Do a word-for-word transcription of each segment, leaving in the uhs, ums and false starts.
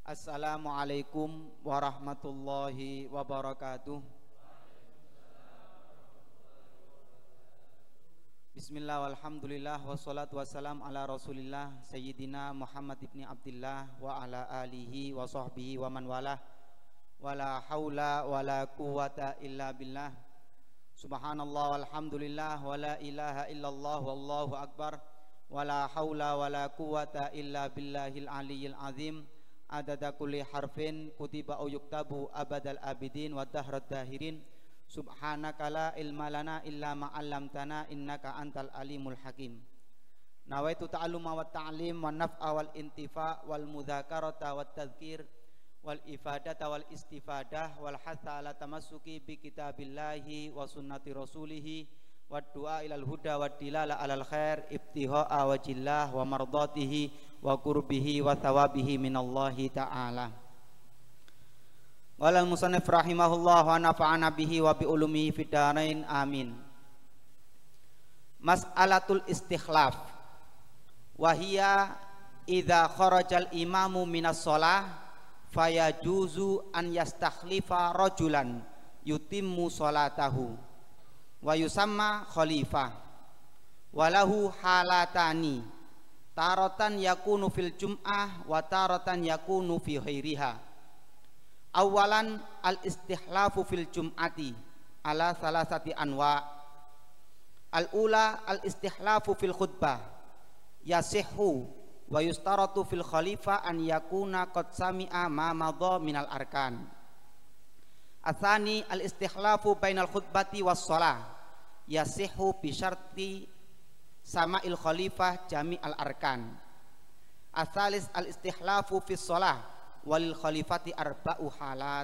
Assalamualaikum warahmatullahi wabarakatuh. Bismillah walhamdulillah wassalatu wassalam ala rasulillah Sayyidina Muhammad ibni Abdillah wa ala alihi wa sahbihi wa man walah. Wala hawla wala quwata illa billah. Subhanallah walhamdulillah wala ilaha illallah wallahu akbar. Wala hawla wala quwata illa billahil aliyyil azim. Adada kulli harfin kutiba au yuktabu abadal abidin wa dahrad dahirin. Subhanaka la ilma lana illa ma 'allamtana innaka antal alimul hakim. Nawaitu ta'alluma wa ta'lim wa naf'a wal intifa wal mudzakarata wat tadhkir wal ifadata wal istifadah wal hatha ala tamassuki bi kitabillahi wa sunnati rasulih wa du'a ilal huda wa dilala alal khair ibtiha'a wajillah wa mardatihi wa qurbihi wa thawabihi minallahi ta'ala. Walal musannif rahimahullah wa nafa'ana bihi wa bi ulumihi fid dharain amin. Mas'alatul istikhlaf wa hiya idza kharajal imamu minas shalah fayajuzu an yastakhlifa rajulan yutimmu sholatahu wa yusamma khalifah walahu halatani taratan yakunu fil jum'ah wa taratan yakunu fi ghairiha. Awalan al istikhlafu fil jum'ati ala salasati anwa. Al ula al istikhlafu fil khutbah yasihhu wa yustaratu fil khalifah an yakuna qad sami'a ma madha minal arkan. Atsani al istikhlafu bainal khutbati was shalah yasihhu bi syarti sama'il khalifah jami'al arkan. Atsalis al istikhlafu fis shalah walil khalifati arba'u halat.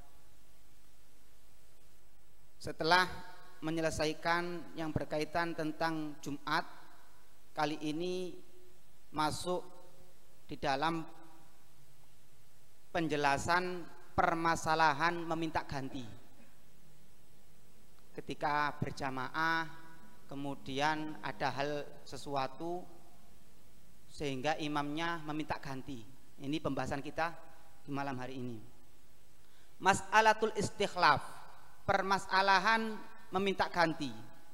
Setelah menyelesaikan yang berkaitan tentang Jumat, kali ini masuk di dalam penjelasan permasalahan meminta ganti ketika berjamaah, kemudian ada hal sesuatu sehingga imamnya meminta ganti. Ini pembahasan kita di malam hari ini. Mas'alatul istikhlaf, permasalahan meminta ganti.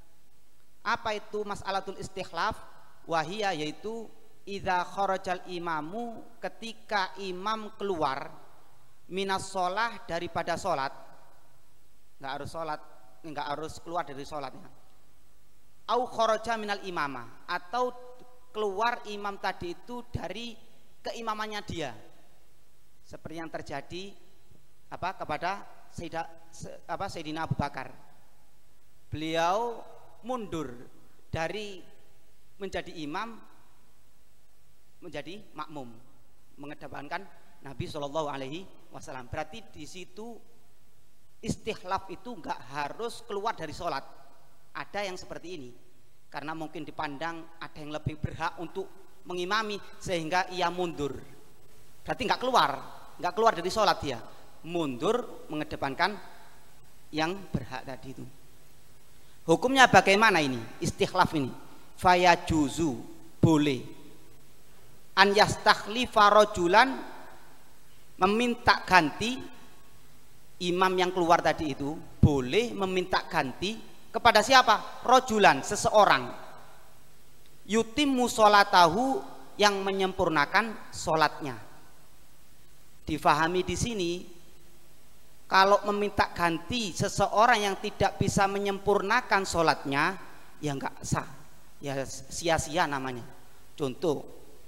Apa itu mas'alatul istikhlaf? Wahia yaitu idza kharajal imamu, ketika imam keluar minas sholah, daripada sholat. Enggak harus sholat, enggak harus keluar dari sholatnya. Au kharaja minal imamah, atau keluar imam tadi itu dari keimamannya dia, seperti yang terjadi apa kepada Sayyidah, apa Sayyidina Abu Bakar. Beliau mundur dari menjadi imam menjadi makmum, mengedepankan Nabi Shallallahu Alaihi Wasallam. Berarti di situ istikhlaf itu enggak harus keluar dari sholat. Ada yang seperti ini karena mungkin dipandang ada yang lebih berhak untuk mengimami sehingga ia mundur. Berarti nggak keluar, nggak keluar dari sholat, dia mundur mengedepankan yang berhak tadi itu. Hukumnya bagaimana ini istikhlaf ini? Fayajuzu, boleh an yastakhlifa rajulan, meminta ganti imam yang keluar tadi itu, boleh meminta ganti kepada siapa? Rajulan, seseorang, yutimmu sholatahu, yang menyempurnakan sholatnya. Difahami di sini, kalau meminta ganti seseorang yang tidak bisa menyempurnakan sholatnya, ya enggak sah, ya sia-sia namanya. Contoh,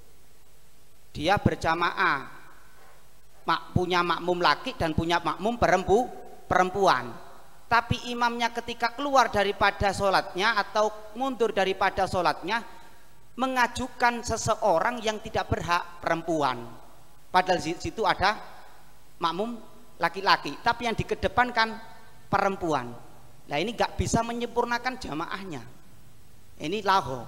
dia berjamaah, mak, punya makmum laki dan punya makmum perempu, perempuan, tapi imamnya ketika keluar daripada sholatnya atau mundur daripada sholatnya mengajukan seseorang yang tidak berhak, perempuan, padahal di situ ada makmum laki-laki, tapi yang dikedepankan perempuan. Nah ini nggak bisa menyempurnakan jamaahnya, ini laho.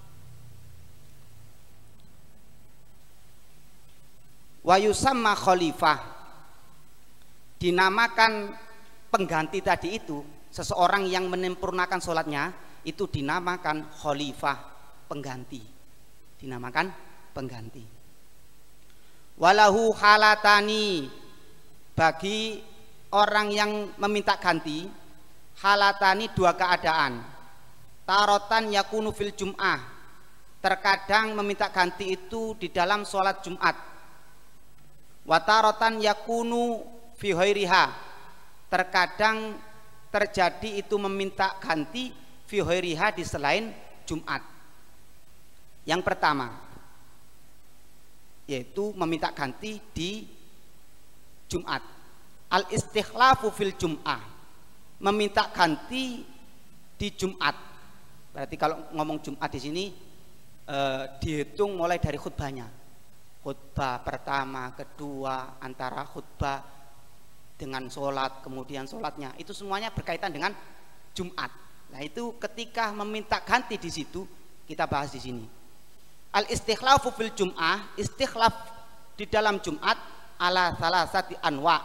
Wa yusamma khalifah, dinamakan pengganti tadi itu, seseorang yang menyempurnakan sholatnya itu dinamakan khalifah, pengganti, dinamakan pengganti. Walahu halatani, bagi orang yang meminta ganti, halatani dua keadaan. Tarotan yakunu fil jum'ah, terkadang meminta ganti itu di dalam sholat Jumat. Watarotan yakunu fi ghairiha, terkadang terjadi itu meminta ganti fi ghairiha di selain Jumat. Yang pertama yaitu meminta ganti di Jumat. Al istikhlafu fil jum'ah, meminta ganti di Jumat. Berarti kalau ngomong Jumat di sini eh, dihitung mulai dari khutbahnya. Khutbah pertama, kedua, antara khutbah dengan sholat, kemudian sholatnya, itu semuanya berkaitan dengan Jumat. Nah itu ketika meminta ganti di situ kita bahas di sini. Al istikhlafu fil jum'ah, istikhlaf di dalam Jumat ala salasati anwa,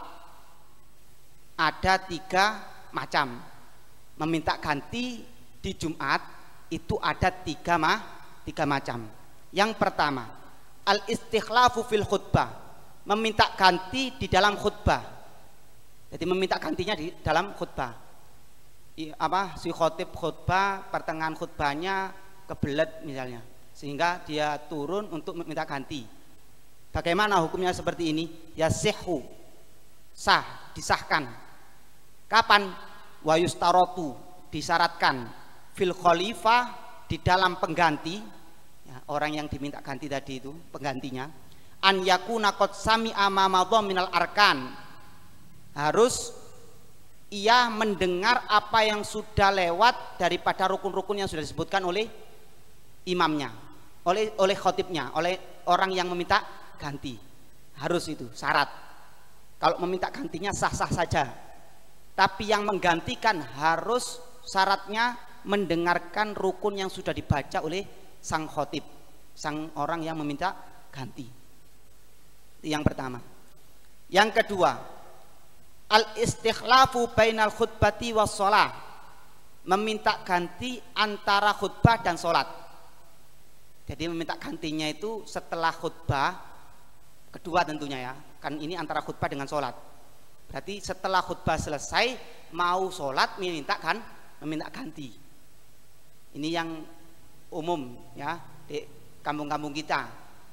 ada tiga macam. Meminta ganti di Jumat itu ada tiga mah tiga macam. Yang pertama, al istikhlafu fil khutbah, meminta ganti di dalam khutbah. Jadi meminta gantinya di dalam khutbah. I, apa si khotib khutbah, pertengahan khutbahnya kebelet misalnya, sehingga dia turun untuk meminta ganti. Bagaimana hukumnya seperti ini? Ya sihhu, sah, disahkan. Kapan? Wa yustarotu, disyaratkan. Fil khalifah, di dalam pengganti, ya, orang yang diminta ganti tadi itu penggantinya. An yakuna qad sami'a ma madha minal arkan, harus ia mendengar apa yang sudah lewat daripada rukun-rukun yang sudah disebutkan oleh imamnya, oleh oleh khotibnya, oleh orang yang meminta ganti. Harus itu syarat. Kalau meminta gantinya sah-sah saja, tapi yang menggantikan harus syaratnya mendengarkan rukun yang sudah dibaca oleh sang khotib, sang orang yang meminta ganti. Itu yang pertama. Yang kedua, al istikhlafu bainal khutbati was shalah, meminta ganti antara khutbah dan sholat. Jadi meminta gantinya itu setelah khutbah kedua tentunya ya, kan ini antara khutbah dengan sholat. Berarti setelah khutbah selesai mau sholat meminta kan meminta ganti. Ini yang umum ya di kampung-kampung kita.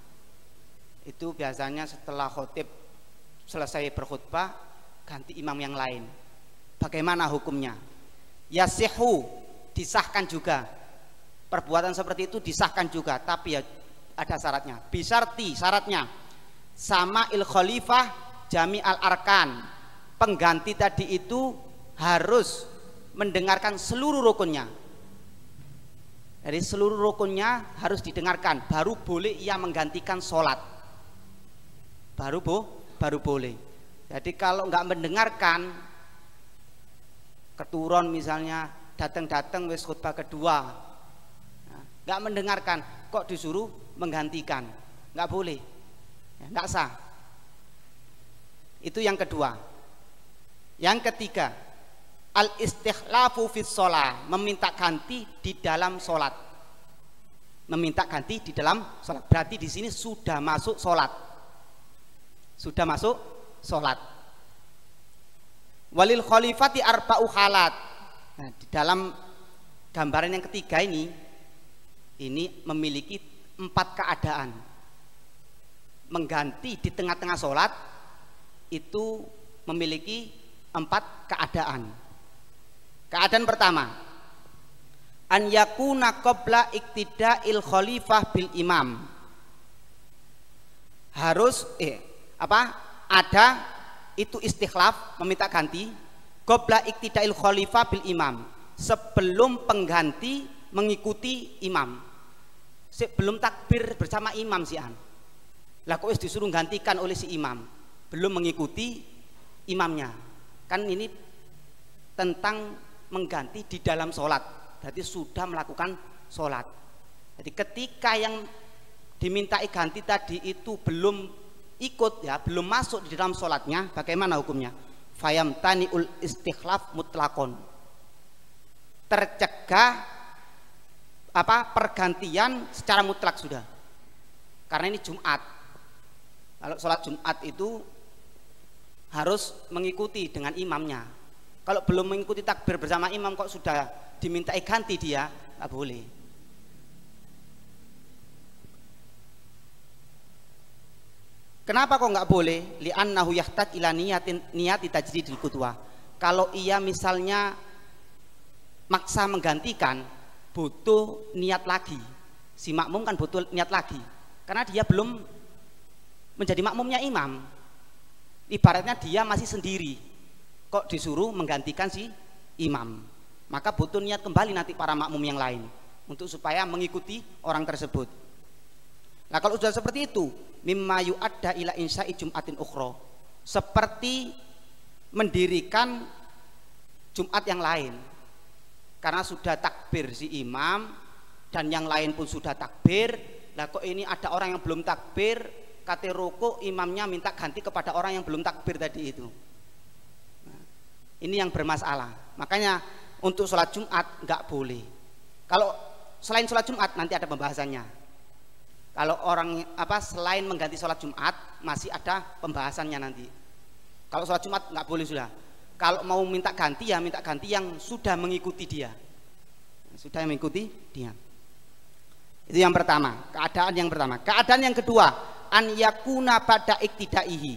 Itu biasanya setelah khotib selesai berkhutbah ganti imam yang lain. Bagaimana hukumnya? Yasihu, disahkan juga. Perbuatan seperti itu disahkan juga, tapi ya ada syaratnya. Bisarti, syaratnya sama il khalifah jami al arkan, pengganti tadi itu harus mendengarkan seluruh rukunnya. Dari seluruh rukunnya harus didengarkan, baru boleh ia menggantikan sholat. Baru bo, baru boleh. Jadi kalau nggak mendengarkan, keturun misalnya datang-datang wis khutbah kedua, nggak mendengarkan, kok disuruh menggantikan, nggak boleh, nggak sah. Itu yang kedua. Yang ketiga, al istikhlafu fis sholah, meminta ganti di dalam sholat. Meminta ganti di dalam sholat, berarti di sini sudah masuk sholat, sudah masuk sholat. Walil khalifati arba'u halat. Nah, di dalam gambaran yang ketiga ini, ini memiliki empat keadaan. Mengganti di tengah-tengah sholat itu memiliki empat keadaan. Keadaan pertama, an yakuna qabla iktida'il khalifah bil imam. Harus eh apa? Ada itu istikhlaf, meminta ganti qabla iktida'il khalifah bil imam, sebelum pengganti mengikuti imam. Sebelum takbir bersama imam si an. Lah kok disuruh gantikan oleh si imam, belum mengikuti imamnya. Kan ini tentang mengganti di dalam sholat, berarti sudah melakukan sholat. Jadi ketika yang dimintai ganti tadi itu belum ikut ya, belum masuk di dalam sholatnya, bagaimana hukumnya? Fayamtaniul istikhlaf mutlakon, tercegah apa pergantian secara mutlak sudah, karena ini Jumat. Kalau sholat Jumat itu harus mengikuti dengan imamnya. Kalau belum mengikuti takbir bersama imam kok sudah dimintai ganti dia, nggak boleh. Kenapa kok nggak boleh? Li'annahu yahtaj ila niyatin niyati tajdidil qudwah. Kalau ia misalnya maksa menggantikan, butuh niat lagi. Si makmum kan butuh niat lagi, karena dia belum menjadi makmumnya imam. Ibaratnya dia masih sendiri, kok disuruh menggantikan si imam. Maka butuh niat kembali nanti para makmum yang lain untuk supaya mengikuti orang tersebut. Nah kalau sudah seperti itu, mimma yu'adda ila insya'i jum'atin ukhra, seperti mendirikan Jumat yang lain, karena sudah takbir si imam dan yang lain pun sudah takbir. Lah kok ini ada orang yang belum takbir, kate ruku imamnya minta ganti kepada orang yang belum takbir tadi itu. Nah, ini yang bermasalah. Makanya untuk sholat Jumat nggak boleh. Kalau selain sholat Jumat nanti ada pembahasannya. Kalau orang apa selain mengganti sholat Jumat masih ada pembahasannya nanti. Kalau sholat Jumat nggak boleh sudah. Kalau mau minta ganti ya minta ganti yang sudah mengikuti dia, sudah mengikuti dia. Itu yang pertama, keadaan yang pertama. Keadaan yang kedua, an yakuna pada iktidaihi,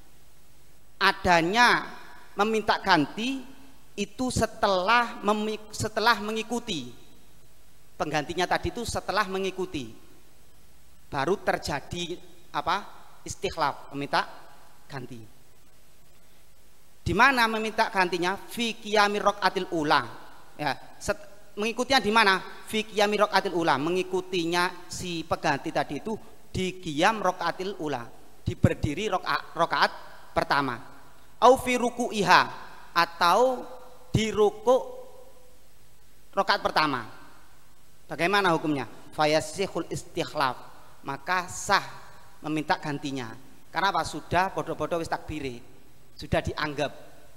adanya meminta ganti itu setelah setelah mengikuti. Penggantinya tadi itu setelah mengikuti, baru terjadi apa istikhlaf, meminta ganti. Di mana meminta gantinya? Fi qiyamir raqatil ula. Ya, set, mengikutinya di mana? Fi qiyamir raqatil ula, mengikutinya si pengganti tadi itu di qiyam raqatil ula, di berdiri rakaat rakaat pertama. Au fi ruku'iha, atau di ruku' rakaat pertama. Bagaimana hukumnya? Fayasihul istikhlaf, maka sah meminta gantinya. Karena apa? Sudah bodoh-bodoh wis takbire, sudah dianggap.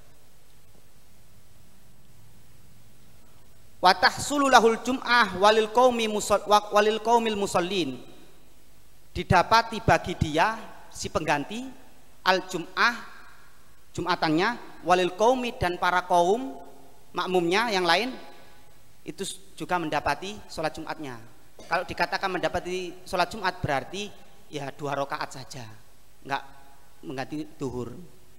Wa tahsulu lahul jum'ah walil qaumi musall walil qaumil musallin, didapati bagi dia si pengganti al jum'ah jumatannya, walil qaumi dan para kaum makmumnya yang lain itu juga mendapati sholat Jumatnya. Kalau dikatakan mendapati sholat Jumat berarti ya dua rakaat saja, enggak mengganti duhur.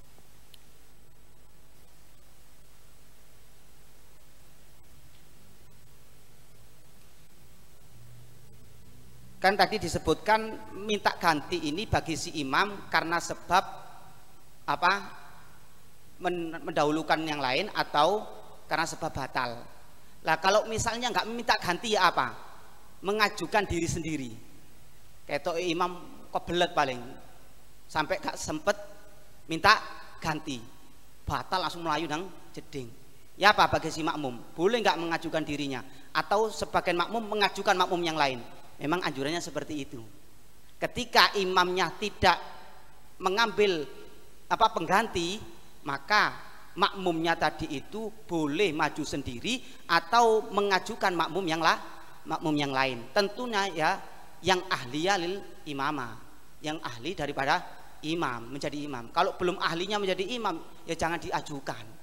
Kan tadi disebutkan minta ganti ini bagi si imam karena sebab apa? Mendahulukan yang lain atau karena sebab batal. Lah kalau misalnya nggak minta ganti ya apa? Mengajukan diri sendiri. Kayak imam kebelet paling sampai gak sempet minta ganti, batal langsung melayu nang jeding. Ya apa bagi si makmum? Boleh nggak mengajukan dirinya? Atau sebagian makmum mengajukan makmum yang lain? Memang anjurannya seperti itu. Ketika imamnya tidak mengambil apa pengganti, maka makmumnya tadi itu boleh maju sendiri atau mengajukan makmum yang lah, makmum yang lain. Tentunya ya yang ahli lil imamah, yang ahli daripada imam menjadi imam. Kalau belum ahlinya menjadi imam ya jangan diajukan.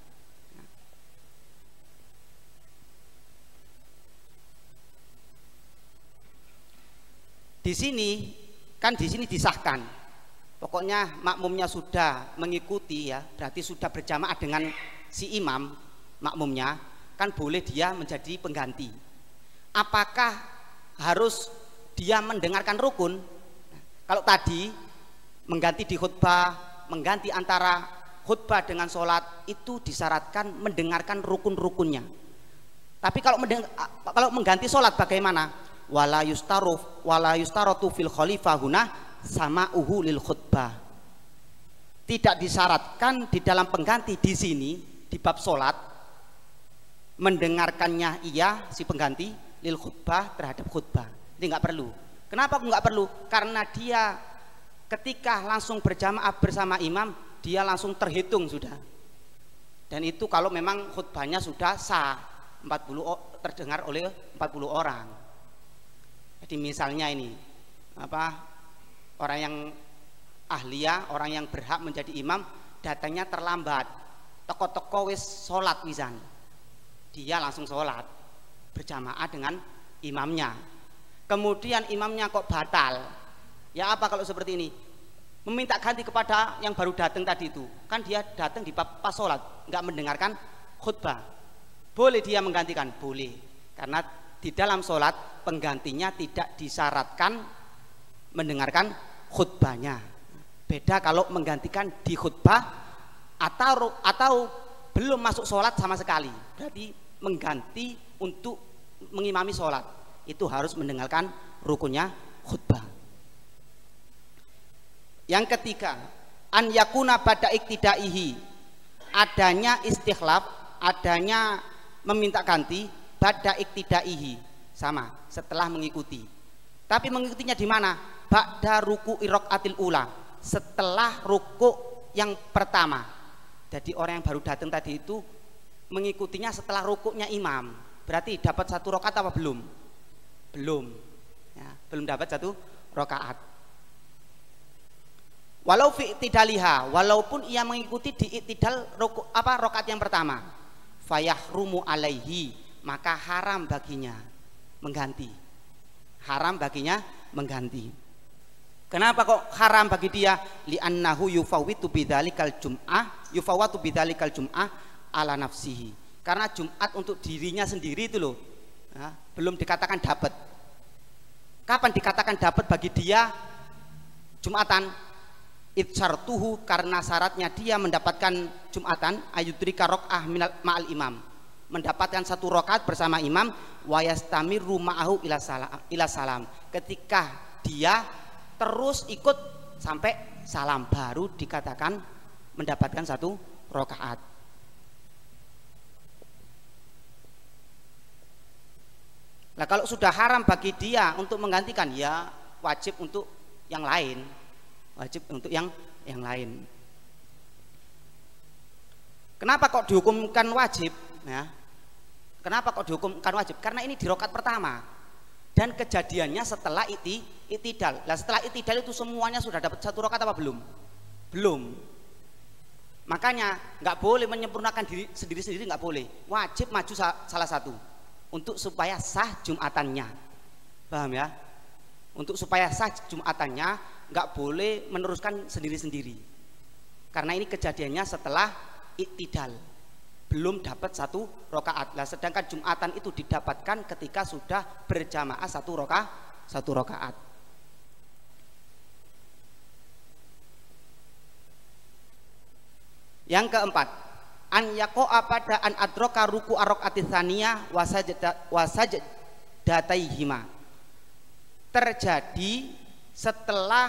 Di sini kan di sini disahkan, pokoknya makmumnya sudah mengikuti ya, berarti sudah berjamaah dengan si imam makmumnya, kan boleh dia menjadi pengganti. Apakah harus dia mendengarkan rukun? Kalau tadi mengganti di khutbah, mengganti antara khutbah dengan sholat itu disyaratkan mendengarkan rukun-rukunnya. Tapi kalau kalau mengganti sholat bagaimana? Wala yustaruf wala yustaratu fil khalifah huna sama uhu lil khutbah. Tidak disyaratkan di dalam pengganti di sini di bab sholat mendengarkannya ia si pengganti lil khutbah terhadap khutbah. Ini nggak perlu. Kenapa nggak perlu? Karena dia ketika langsung berjamaah bersama imam dia langsung terhitung sudah. Dan itu kalau memang khutbahnya sudah sah empat puluh terdengar oleh empat puluh orang. Jadi misalnya ini apa orang yang ahliya, orang yang berhak menjadi imam, datangnya terlambat, teko-teko wis sholat wisan, dia langsung sholat berjamaah dengan imamnya. Kemudian imamnya kok batal, ya apa kalau seperti ini? Meminta ganti kepada yang baru datang tadi itu, kan dia datang di pas sholat, nggak mendengarkan khutbah. Boleh dia menggantikan? Boleh, karena di dalam sholat penggantinya tidak disyaratkan mendengarkan khutbahnya. Beda kalau menggantikan di khutbah atau atau belum masuk sholat sama sekali, berarti mengganti untuk mengimami sholat itu harus mendengarkan rukunnya khutbah. Yang ketiga, an yakuna pada iktidaihi, adanya istikhlaf, adanya meminta ganti pada iktidaihi, sama setelah mengikuti. Tapi mengikutinya di mana? Ba'da ruku irokaatil ula, setelah ruku yang pertama. Jadi orang yang baru datang tadi itu mengikutinya setelah rukuknya imam, berarti dapat satu rakaat apa belum? Belum, ya, belum dapat satu rakaat. Walau fi iktidaliha, walaupun ia mengikuti di iktidal ruku, apa rakaat yang pertama, fayahrumu alaihi, maka haram baginya mengganti. Haram baginya mengganti. Kenapa kok haram bagi dia? Li'annahu yufawwitu bidzalikal jum'ah, yufawwatu bidzalikal jum'ah ala nafsihi. Karena Jumat untuk dirinya sendiri itu loh, ya, belum dikatakan dapat. Kapan dikatakan dapat bagi dia Jumatan? Itsartuhu, karena syaratnya dia mendapatkan Jumatan, ayudrika rok'ah ma'al imam, mendapatkan satu rakaat bersama imam, wayastamiru ma'ahu ila salam, ila salam, ketika dia terus ikut sampai salam, baru dikatakan mendapatkan satu rakaat. Nah kalau sudah haram bagi dia untuk menggantikan, ya wajib untuk yang lain, wajib untuk yang yang lain. Kenapa kok dihukumkan wajib? Ya. Kenapa kok dihukumkan wajib? Karena ini di rakaat pertama dan kejadiannya setelah iti, itidal. Nah setelah itidal itu semuanya sudah dapat satu rakaat apa belum? Belum. Makanya nggak boleh menyempurnakan diri sendiri-sendiri, nggak boleh. Wajib maju salah satu untuk supaya sah Jumatannya. Paham ya? Untuk supaya sah Jumatannya nggak boleh meneruskan sendiri-sendiri. Karena ini kejadiannya setelah iktidal, belum dapat satu rakaat. Lah sedangkan Jumatan itu didapatkan ketika sudah berjamaah satu rakaat, satu rakaat. Yang keempat, an yaqa'a pada an adroka ruku arokaatis tsaniyah wasajadataihima, terjadi setelah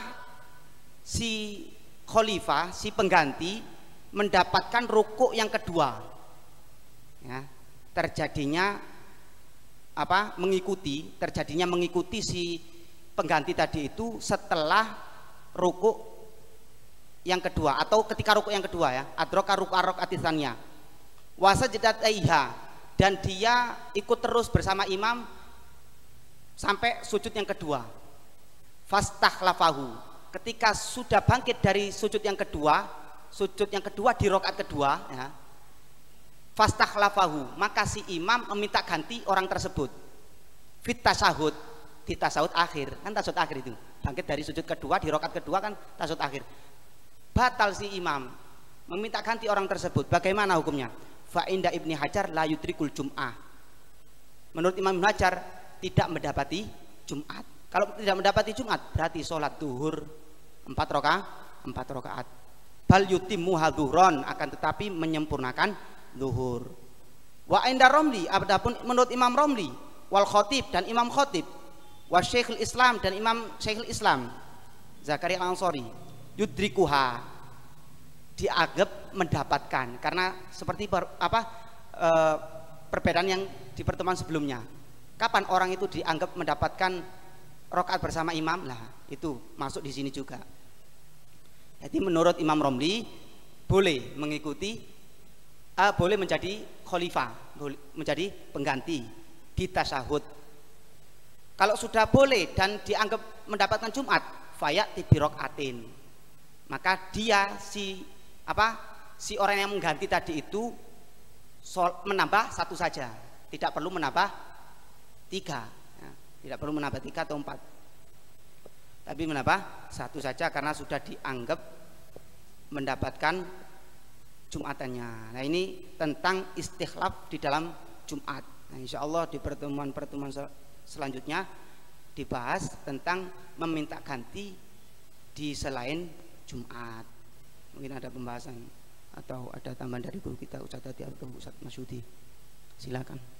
si khalifah, si pengganti mendapatkan ruku yang kedua, ya, terjadinya apa? Mengikuti, terjadinya mengikuti si pengganti tadi itu setelah ruku yang kedua atau ketika ruku yang kedua, ya, adroka ruku arokaatis tsaniyah wasajdataiha, dan dia ikut terus bersama imam sampai sujud yang kedua. Fastakhlafahu, ketika sudah bangkit dari sujud yang kedua, sujud yang kedua di rakaat kedua, ya, fastakhlafahu, maka si imam meminta ganti orang tersebut. Fit tasyahud, di tasyahud akhir, kan tasyahud akhir itu, bangkit dari sujud kedua di rakaat kedua kan tasyahud akhir. Batal si imam meminta ganti orang tersebut. Bagaimana hukumnya? Fa inda Ibni Hajar la yudrikul jum'ah, menurut Imam Ibnu Hajar tidak mendapati Jumat. Kalau tidak mendapati Jumat berarti sholat duhur empat rakaat, empat rakaat. Bal yutimmu hadhuron, akan tetapi menyempurnakan duhur. Wa inda Romli, adapun menurut Imam Romli, wal Khotib dan Imam Khotib, wa Syekhul Islam dan Imam Syekhul Islam Zakaria Al-Ansori, yudrikuha, dianggap mendapatkan, karena seperti per, apa e, perbedaan yang di pertemuan sebelumnya. Kapan orang itu dianggap mendapatkan rakaat bersama imam? Lah itu masuk di sini juga. Jadi menurut Imam Romli boleh mengikuti, uh, boleh menjadi khalifah, boleh menjadi pengganti di tasyahud. Kalau sudah boleh dan dianggap mendapatkan Jumat, fayat bi rakaatin, maka dia si apa si orang yang mengganti tadi itu sol, menambah satu saja, tidak perlu menambah tiga, ya, tidak perlu menambah tiga atau empat, tapi menambah satu saja karena sudah dianggap mendapatkan Jumatannya. Nah ini tentang istikhlaf di dalam Jumat. Nah, insya Allah di pertemuan-pertemuan sel selanjutnya dibahas tentang meminta ganti di selain Jumat. Mungkin ada pembahasan atau ada tambahan dari guru kita Ustaz Tati atau Ustaz Masyudi. Silakan.